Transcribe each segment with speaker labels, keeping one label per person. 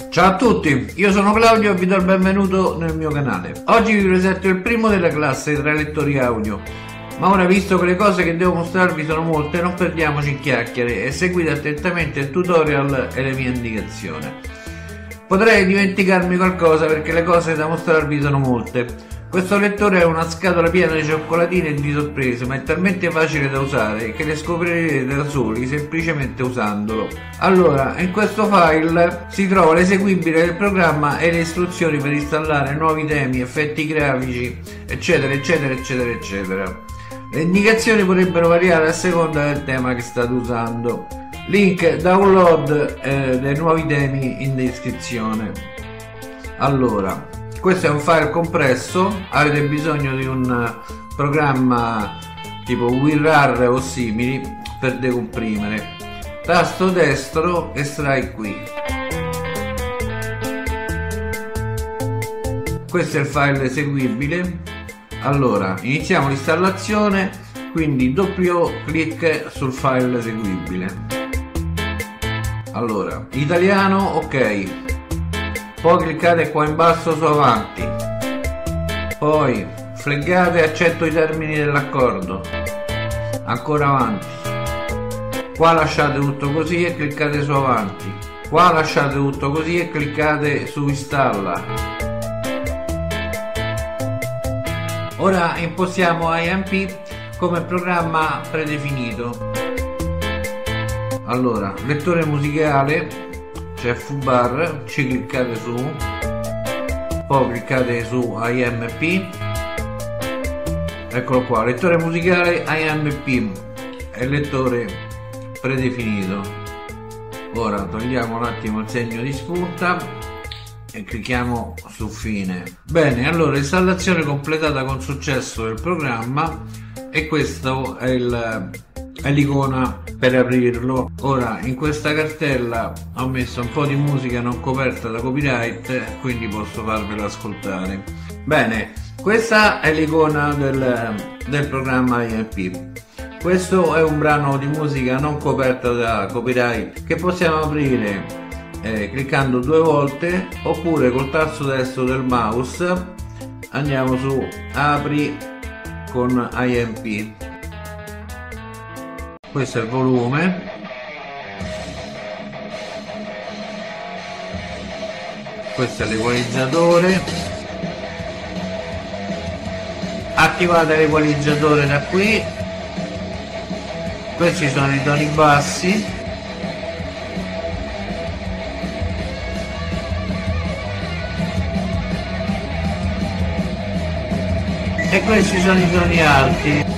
Speaker 1: Ciao a tutti, io sono Claudio e vi do il benvenuto nel mio canale. Oggi vi presento il primo della classe tra lettori audio. Ma ora, visto che le cose che devo mostrarvi sono molte, non perdiamoci in chiacchiere e seguite attentamente il tutorial e le mie indicazioni. Potrei dimenticarmi qualcosa perché le cose da mostrarvi sono molte. Questo lettore è una scatola piena di cioccolatine e di sorprese, ma è talmente facile da usare che le scoprirete da soli semplicemente usandolo. Allora, in questo file si trova l'eseguibile del programma e le istruzioni per installare nuovi temi, effetti grafici, eccetera eccetera eccetera eccetera. Le indicazioni potrebbero variare a seconda del tema che state usando. Link download dei nuovi temi in descrizione. Allora, questo è un file compresso, avete bisogno di un programma tipo WinRAR o simili per decomprimere. Tasto destro, estrai qui. Questo è il file eseguibile. Allora, iniziamo l'installazione, quindi doppio clic sul file eseguibile. Allora, italiano, ok. Poi cliccate qua in basso su avanti, poi fleggate accetto i termini dell'accordo, ancora avanti, qua lasciate tutto così e cliccate su avanti, qua lasciate tutto così e cliccate su installa. Ora impostiamo IMP come programma predefinito. Allora, lettore musicale, c'è foobar, ci cliccate su, poi cliccate su IMP, eccolo qua, lettore musicale IMP, è il lettore predefinito. Ora togliamo un attimo il segno di spunta e clicchiamo su fine. Bene, allora installazione completata con successo del programma e questo è l'icona per aprirlo. Ora in questa cartella ho messo un po' di musica non coperta da copyright, quindi posso farvela ascoltare. Bene, questa è l'icona del programma IMP. Questo è un brano di musica non coperta da copyright che possiamo aprire cliccando due volte, oppure col tasto destro del mouse andiamo su apri con IMP. Questo è il volume, questo è l'equalizzatore, attivate l'equalizzatore da qui, questi sono i toni bassi, e questi sono i toni alti.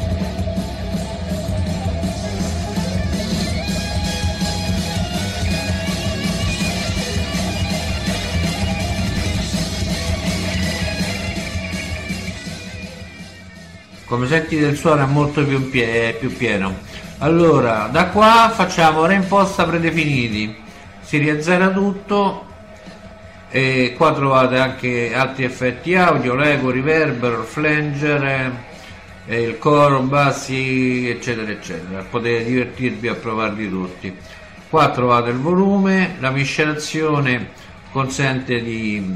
Speaker 1: Come sentite il suono è molto più pieno. Allora, da qua facciamo reimposta predefiniti, si riazzera tutto e qua trovate anche altri effetti audio, l'eco, riverbero, il flanger, il coro, bassi, eccetera eccetera. Potete divertirvi a provarli tutti. Qua trovate il volume, la miscelazione consente di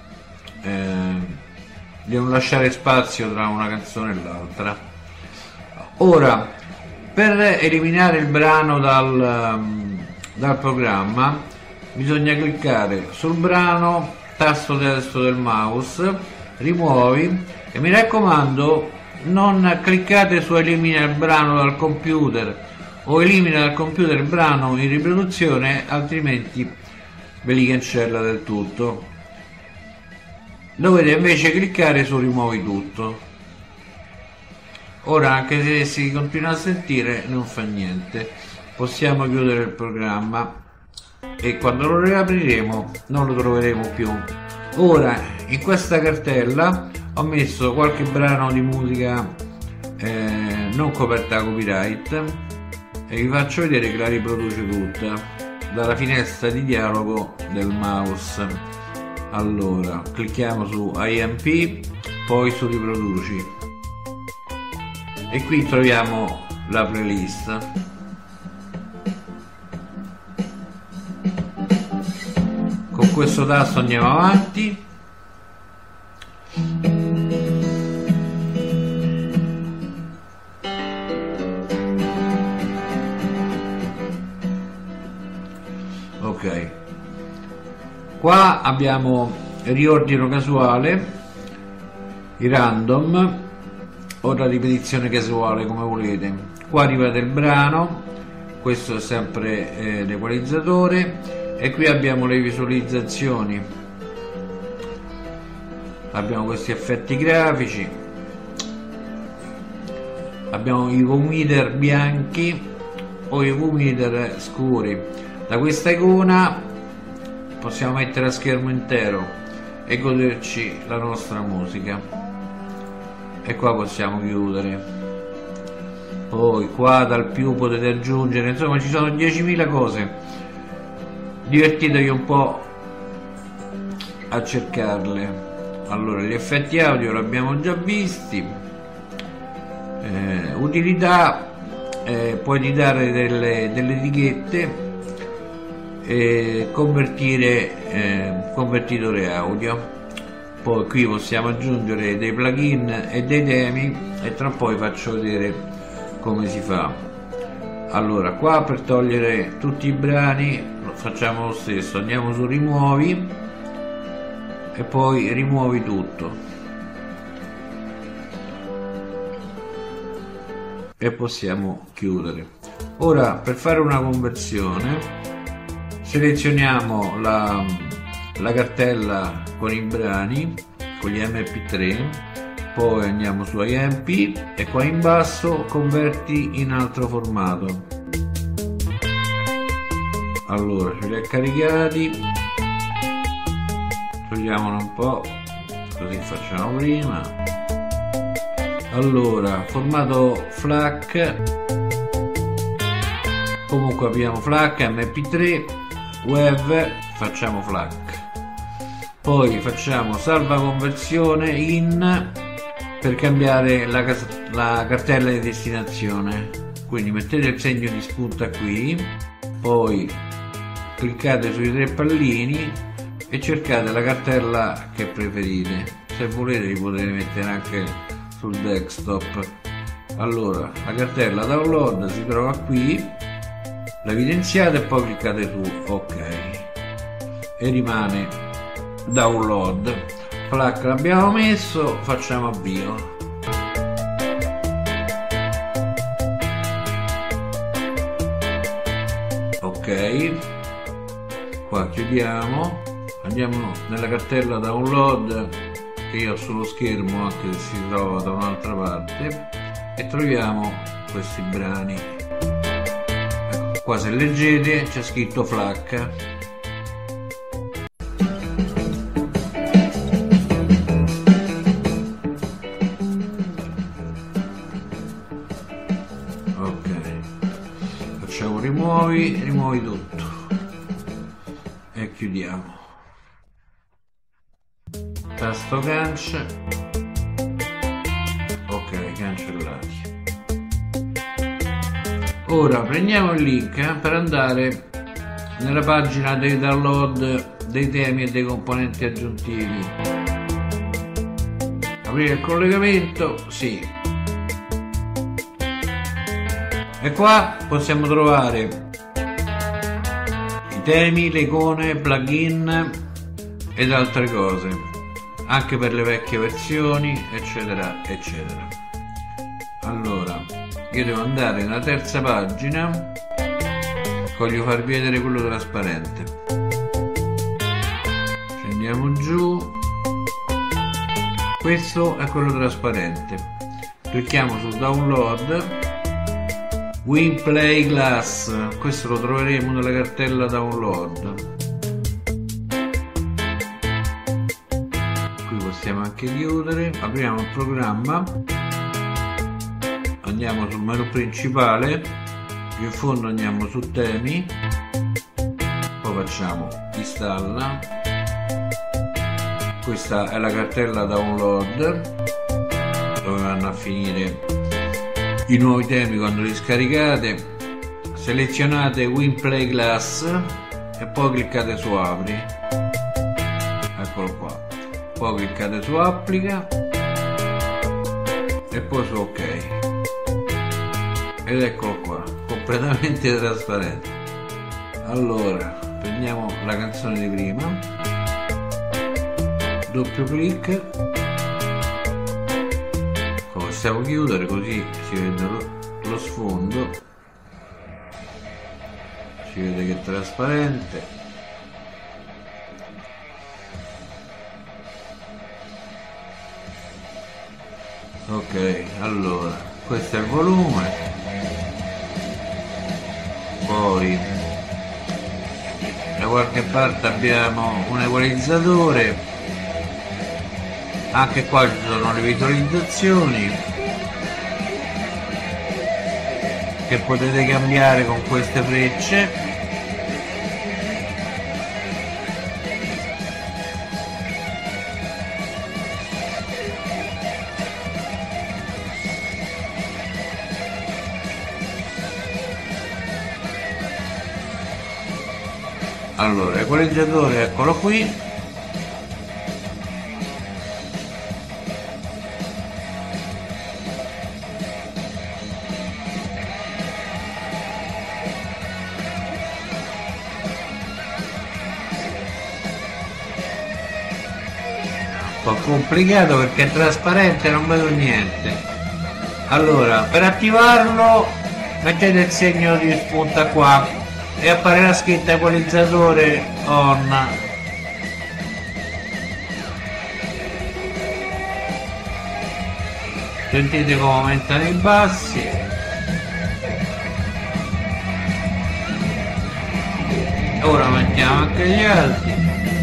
Speaker 1: non lasciare spazio tra una canzone e l'altra. Ora, per eliminare il brano dal programma bisogna cliccare sul brano, tasto destro del mouse, rimuovi, e mi raccomando non cliccate su elimina il brano dal computer o elimina dal computer il brano in riproduzione, altrimenti ve li cancella del tutto. Dovete invece cliccare su rimuovi tutto. Ora, anche se si continua a sentire, non fa niente, possiamo chiudere il programma e quando lo riapriremo non lo troveremo più. Ora in questa cartella ho messo qualche brano di musica non coperta da copyright e vi faccio vedere che la riproduce tutta dalla finestra di dialogo del mouse. Allora clicchiamo su IMP, poi su riproduci e qui troviamo la playlist. con questo tasto andiamo avanti. Ok, qua abbiamo riordino casuale, i random o la ripetizione casuale, come volete. Qua arrivate il brano, questo è sempre l'equalizzatore, e qui abbiamo le visualizzazioni, abbiamo questi effetti grafici, abbiamo i vometer bianchi o i vometer scuri. Da questa icona possiamo mettere a schermo intero e goderci la nostra musica, e qua possiamo chiudere. Poi qua dal più potete aggiungere, insomma ci sono 10.000 cose, divertitevi un po' a cercarle. Allora, gli effetti audio l'abbiamo già visti, utilità, puoi editare delle etichette e convertitore audio. Poi qui possiamo aggiungere dei plugin e dei temi, e tra un po' vi faccio vedere come si fa. Allora, qua per togliere tutti i brani facciamo lo stesso, andiamo su rimuovi e poi rimuovi tutto, e possiamo chiudere. Ora, per fare una conversione, selezioniamo la cartella con i brani, con gli mp3, poi andiamo su IMP e qua in basso converti in altro formato. Allora, ce li ha caricati, togliamolo un po', così facciamo prima. Allora, formato FLAC, comunque abbiamo FLAC, mp3, WAV, facciamo FLAC. Poi facciamo salva conversione in, per cambiare la cartella di destinazione, quindi mettete il segno di spunta qui, poi cliccate sui tre pallini e cercate la cartella che preferite. Se volete li potete mettere anche sul desktop. Allora, la cartella download si trova qui, la evidenziate e poi cliccate su ok e rimane download. FLAC l'abbiamo messo, facciamo avvio. Ok, qua chiudiamo, andiamo nella cartella download che io ho sullo schermo, anche se si trova da un'altra parte, e troviamo questi brani. Ecco, qua se leggete c'è scritto FLAC. Facciamo rimuovi tutto e chiudiamo. Tasto cancella. Ok, cancellati. Ora prendiamo il link per andare nella pagina dei download dei temi e dei componenti aggiuntivi. Aprire il collegamento, sì. E qua possiamo trovare i temi, le icone, plugin ed altre cose, anche per le vecchie versioni, eccetera eccetera. Allora, io devo andare nella terza pagina, voglio farvi vedere quello trasparente. Scendiamo giù, questo è quello trasparente, clicchiamo su download. WinPlay Glass, questo lo troveremo nella cartella download. Qui possiamo anche chiudere, apriamo il programma, andiamo sul menu principale, più in fondo andiamo su temi, poi facciamo installa. Questa è la cartella download dove vanno a finire i nuovi temi quando li scaricate. Selezionate WinPlay Glass e poi cliccate su apri. eccolo qua, poi cliccate su applica e poi su ok, ed eccolo qua, completamente trasparente. Allora prendiamo la canzone di prima, doppio clic, possiamo chiudere così si vede lo sfondo, si vede che è trasparente. Ok, allora questo è il volume, poi da qualche parte abbiamo un equalizzatore, anche qua ci sono le visualizzazioni che potete cambiare con queste frecce. Allora, equalizzatore, eccolo qui, un po' complicato perché è trasparente, non vedo niente. Allora, per attivarlo mettete il segno di spunta qua e appare la scritta equalizzatore on. Sentite come aumentano i bassi. Ora mettiamo anche gli alti.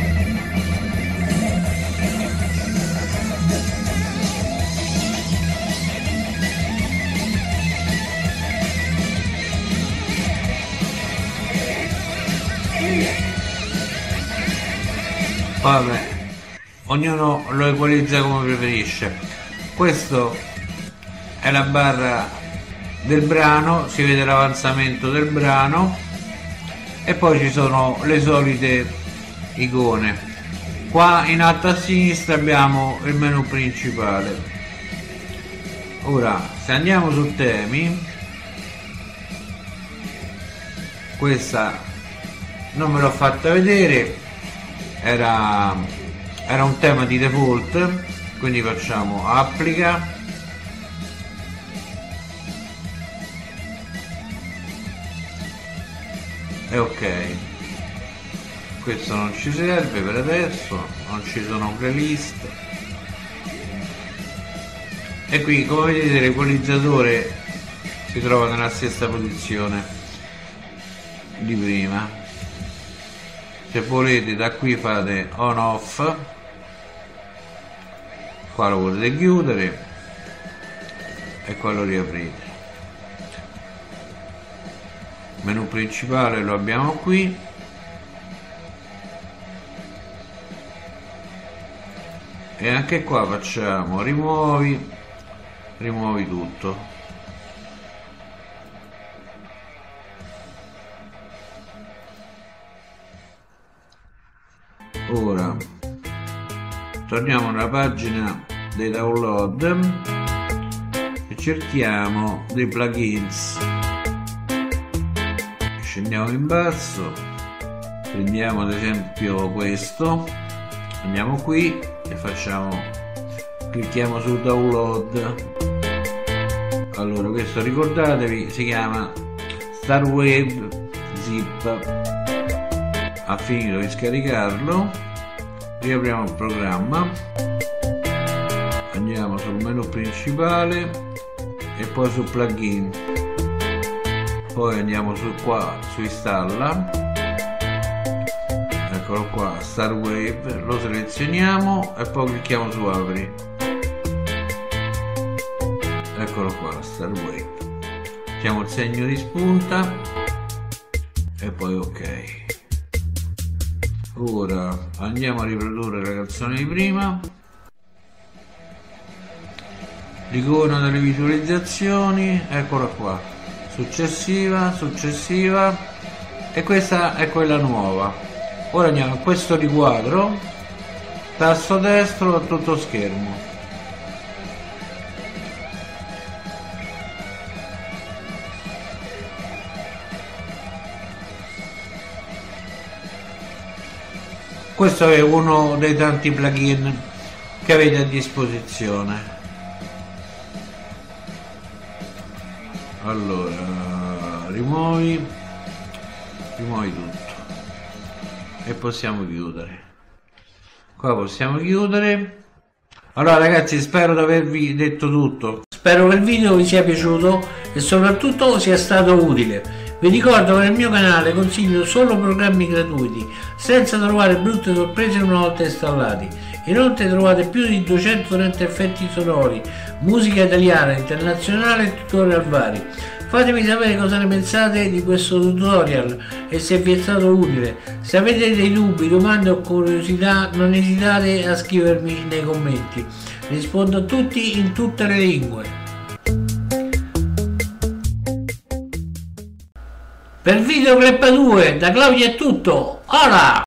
Speaker 1: Vabbè, ognuno lo equalizza come preferisce. Questo è la barra del brano, si vede l'avanzamento del brano e poi ci sono le solite icone. Qua in alto a sinistra abbiamo il menu principale. Ora se andiamo su temi, questa non me l'ho fatta vedere, era un tema di default, quindi facciamo applica, e ok. Questo non ci serve per adesso, non ci sono playlist. E qui come vedete l'equalizzatore si trova nella stessa posizione di prima. Se volete da qui fate on off, qua lo potete chiudere e qua lo riaprite. Menu principale lo abbiamo qui, e anche qua facciamo rimuovi tutto. Ora torniamo nella pagina dei download e cerchiamo dei plugins. Scendiamo in basso, prendiamo ad esempio questo, andiamo qui e clicchiamo su download. Allora questo, ricordatevi, si chiama Starwave Zip. Ha finito di scaricarlo, riapriamo il programma, andiamo sul menu principale e poi su plugin, poi andiamo su installa, eccolo qua, Starwave, lo selezioniamo e poi clicchiamo su apri, eccolo qua, Starwave, mettiamo il segno di spunta e poi ok. Ora andiamo a riprodurre la canzone di prima, l'icona delle visualizzazioni, eccola qua, successiva, e questa è quella nuova. Ora andiamo a questo riquadro tasto destro a tutto schermo. Questo è uno dei tanti plugin che avete a disposizione. Allora, rimuovi tutto e possiamo chiudere. Qua possiamo chiudere. Allora ragazzi, spero di avervi detto tutto. Spero che il video vi sia piaciuto e soprattutto sia stato utile. Vi ricordo che nel mio canale consiglio solo programmi gratuiti, senza trovare brutte sorprese una volta installati. Inoltre trovate più di 230 effetti sonori, musica italiana, internazionale e tutorial vari. Fatemi sapere cosa ne pensate di questo tutorial e se vi è stato utile. Se avete dei dubbi, domande o curiosità, non esitate a scrivermi nei commenti. Rispondo a tutti in tutte le lingue. Per Videoclip 2 da Claudia è tutto, ora!